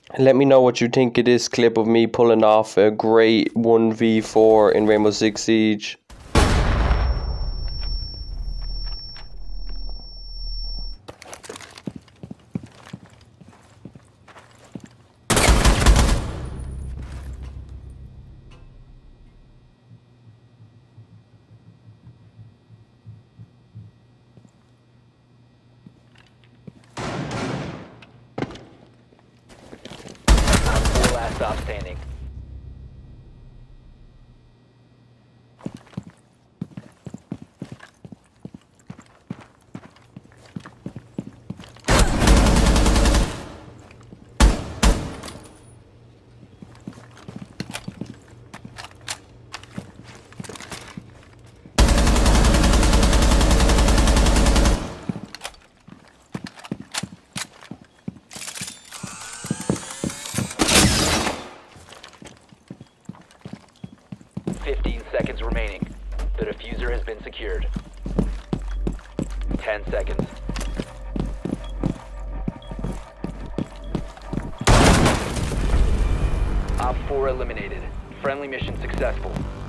Let me know what you think of this clip of me pulling off a great 1v4 in Rainbow Six Siege. Last stop standing. Seconds remaining. The diffuser has been secured. 10 seconds. Op 4 eliminated. Friendly mission successful.